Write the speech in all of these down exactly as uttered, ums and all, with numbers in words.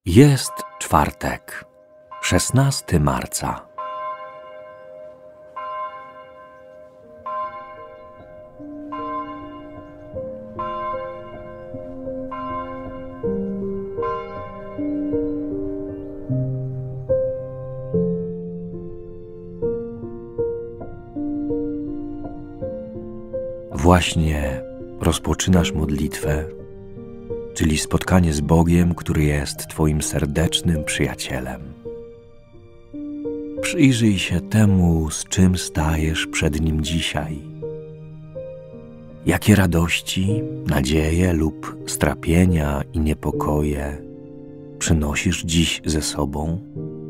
Jest czwartek, szesnastego marca. Właśnie rozpoczynasz modlitwę, czyli spotkanie z Bogiem, który jest Twoim serdecznym przyjacielem. Przyjrzyj się temu, z czym stajesz przed Nim dzisiaj. Jakie radości, nadzieje lub strapienia i niepokoje przynosisz dziś ze sobą?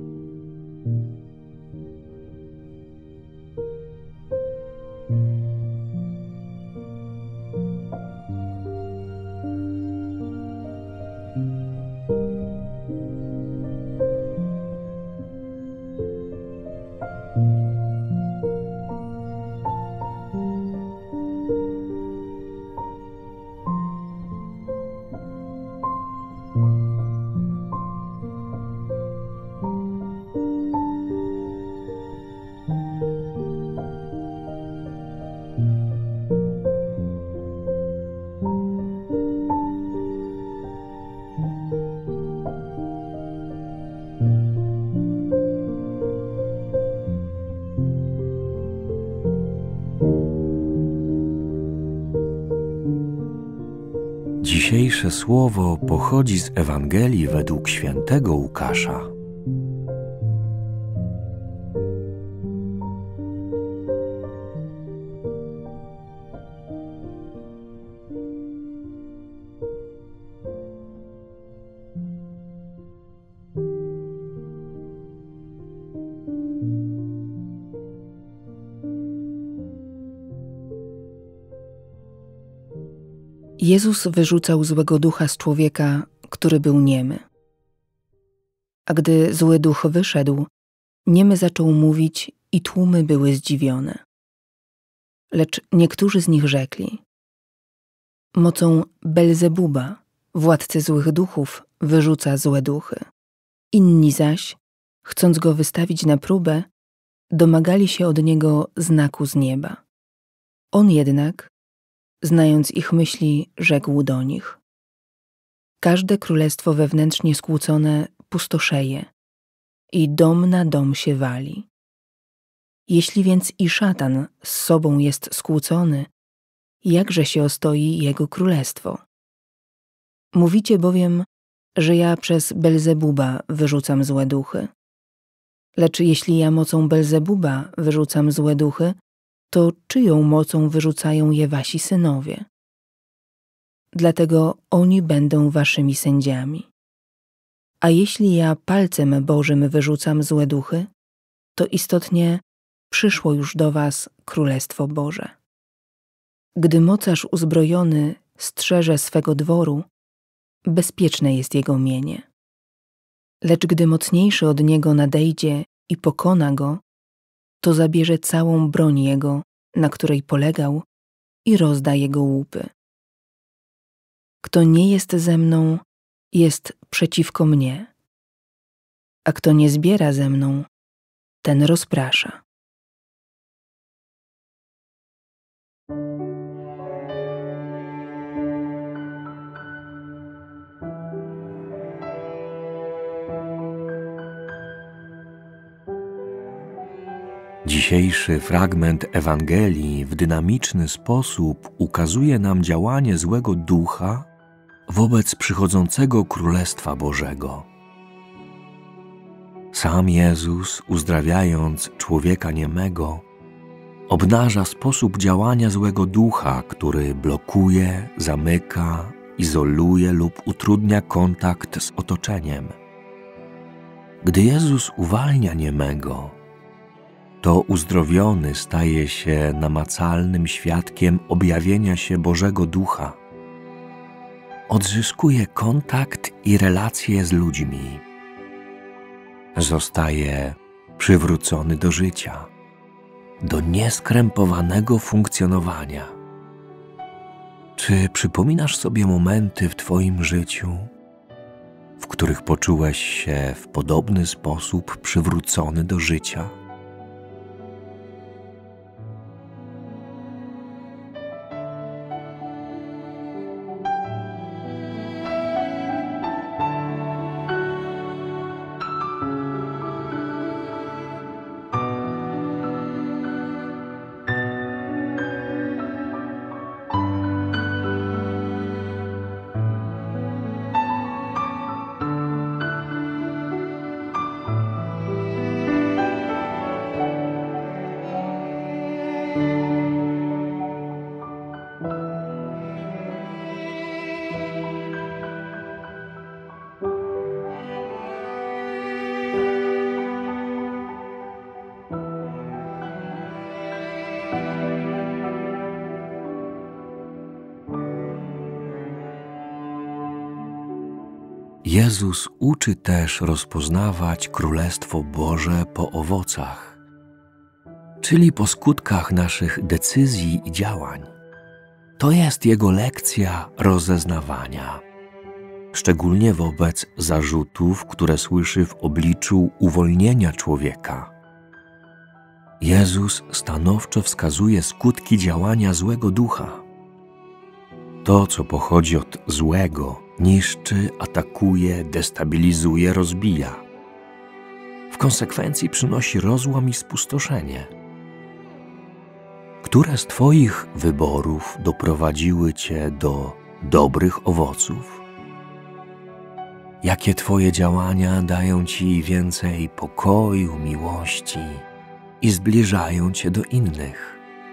Dzisiejsze słowo pochodzi z Ewangelii według świętego Łukasza. Jezus wyrzucał złego ducha z człowieka, który był niemy. A gdy zły duch wyszedł, niemy zaczął mówić i tłumy były zdziwione. Lecz niektórzy z nich rzekli: mocą Belzebuba, władcy złych duchów, wyrzuca złe duchy. Inni zaś, chcąc go wystawić na próbę, domagali się od niego znaku z nieba. On jednak, znając ich myśli, rzekł do nich: każde królestwo wewnętrznie skłócone pustoszeje i dom na dom się wali. Jeśli więc i szatan z sobą jest skłócony, jakże się ostoi jego królestwo? Mówicie bowiem, że ja przez Belzebuba wyrzucam złe duchy. Lecz jeśli ja mocą Belzebuba wyrzucam złe duchy, to czyją mocą wyrzucają je wasi synowie? Dlatego oni będą waszymi sędziami. A jeśli ja palcem Bożym wyrzucam złe duchy, to istotnie przyszło już do was Królestwo Boże. Gdy mocarz uzbrojony strzeże swego dworu, bezpieczne jest jego mienie. Lecz gdy mocniejszy od niego nadejdzie i pokona go, to zabierze całą broń jego, na której polegał, i rozda jego łupy. Kto nie jest ze mną, jest przeciwko mnie, a kto nie zbiera ze mną, ten rozprasza. Dzisiejszy fragment Ewangelii w dynamiczny sposób ukazuje nam działanie złego ducha wobec przychodzącego Królestwa Bożego. Sam Jezus, uzdrawiając człowieka niemego, obnaża sposób działania złego ducha, który blokuje, zamyka, izoluje lub utrudnia kontakt z otoczeniem. Gdy Jezus uwalnia niemego, to uzdrowiony staje się namacalnym świadkiem objawienia się Bożego Ducha. Odzyskuje kontakt i relacje z ludźmi. Zostaje przywrócony do życia, do nieskrępowanego funkcjonowania. Czy przypominasz sobie momenty w Twoim życiu, w w których poczułeś się w podobny sposób przywrócony do życia? Jezus uczy też rozpoznawać Królestwo Boże po owocach, czyli po skutkach naszych decyzji i działań. To jest Jego lekcja rozeznawania, szczególnie wobec zarzutów, które słyszy w obliczu uwolnienia człowieka. Jezus stanowczo wskazuje skutki działania złego ducha. To, co pochodzi od złego, niszczy, atakuje, destabilizuje, rozbija. W konsekwencji przynosi rozłam i spustoszenie. Które z Twoich wyborów doprowadziły Cię do dobrych owoców? Jakie Twoje działania dają Ci więcej pokoju, miłości i zbliżają Cię do innych?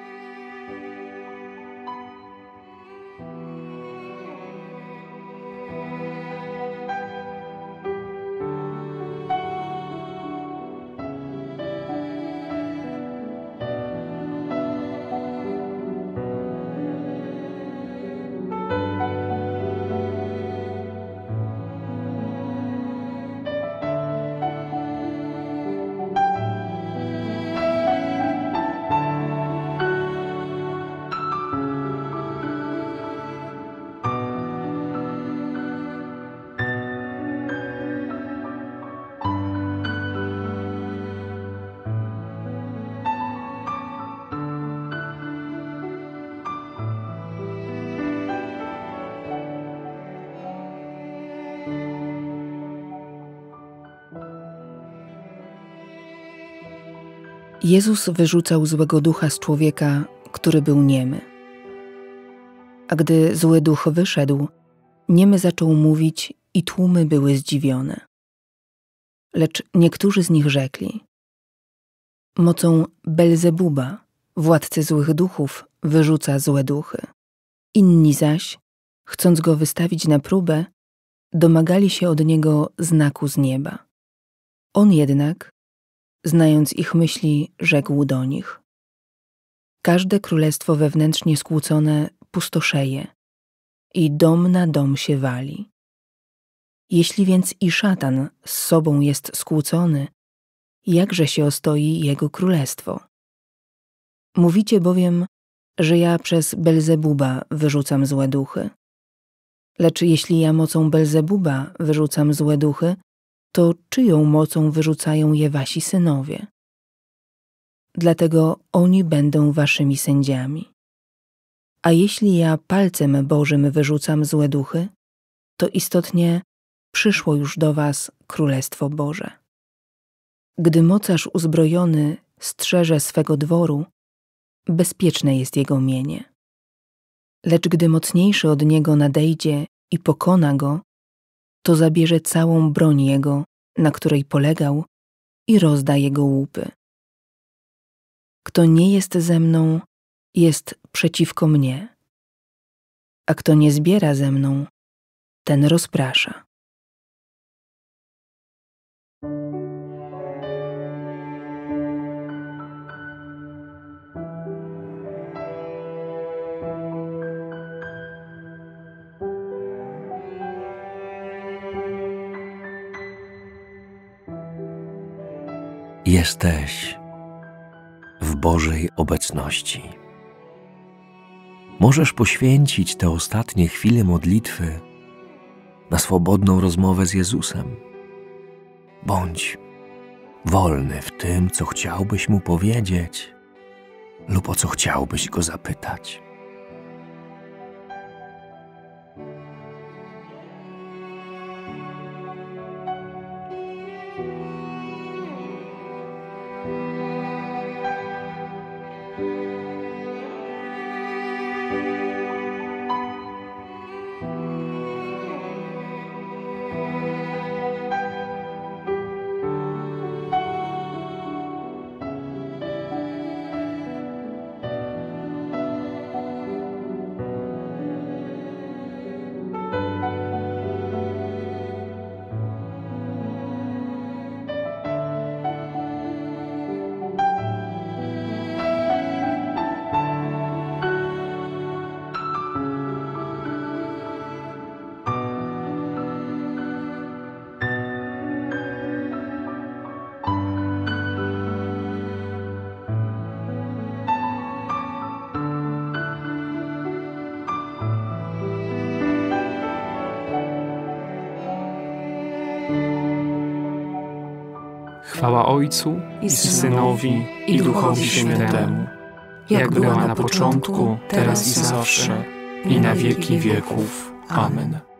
Jezus wyrzucał złego ducha z człowieka, który był niemy. A gdy zły duch wyszedł, niemy zaczął mówić i tłumy były zdziwione. Lecz niektórzy z nich rzekli: mocą Belzebuba, władcy złych duchów, wyrzuca złe duchy. Inni zaś, chcąc go wystawić na próbę, domagali się od niego znaku z nieba. On jednak, znając ich myśli, rzekł do nich: każde królestwo wewnętrznie skłócone pustoszeje i dom na dom się wali. Jeśli więc i szatan z sobą jest skłócony, jakże się ostoi jego królestwo? Mówicie bowiem, że ja przez Belzebuba wyrzucam złe duchy. Lecz jeśli ja mocą Belzebuba wyrzucam złe duchy, to czyją mocą wyrzucają je wasi synowie? Dlatego oni będą waszymi sędziami. A jeśli ja palcem Bożym wyrzucam złe duchy, to istotnie przyszło już do was Królestwo Boże. Gdy mocarz uzbrojony strzeże swego dworu, bezpieczne jest jego mienie. Lecz gdy mocniejszy od niego nadejdzie i pokona go, to zabierze całą broń jego, na której polegał, i rozda jego łupy. Kto nie jest ze mną, jest przeciwko mnie, a kto nie zbiera ze mną, ten rozprasza. Jesteś w Bożej obecności. Możesz poświęcić te ostatnie chwile modlitwy, na swobodną rozmowę z Jezusem. Bądź wolny w tym, co chciałbyś Mu powiedzieć lub o co chciałbyś Go zapytać. Chwała Ojcu i Synowi i Duchowi Świętemu, jak była na początku, teraz i zawsze, i na wieki wieków. Amen.